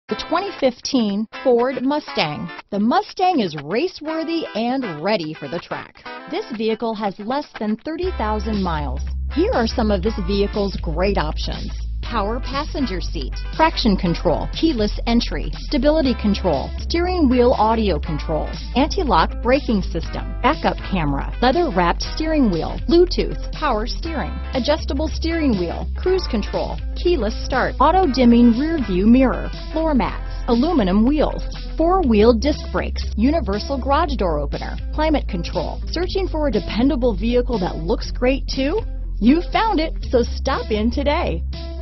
The 2015 Ford Mustang. The Mustang is race-worthy and ready for the track. This vehicle has less than 30,000 miles. Here are some of this vehicle's great options: power passenger seat, traction control, keyless entry, stability control, steering wheel audio controls, anti-lock braking system, backup camera, leather-wrapped steering wheel, Bluetooth, power steering, adjustable steering wheel, cruise control, keyless start, auto-dimming rear view mirror, floor mats, aluminum wheels, four-wheel disc brakes, universal garage door opener, climate control. Searching for a dependable vehicle that looks great too? You found it, so stop in today.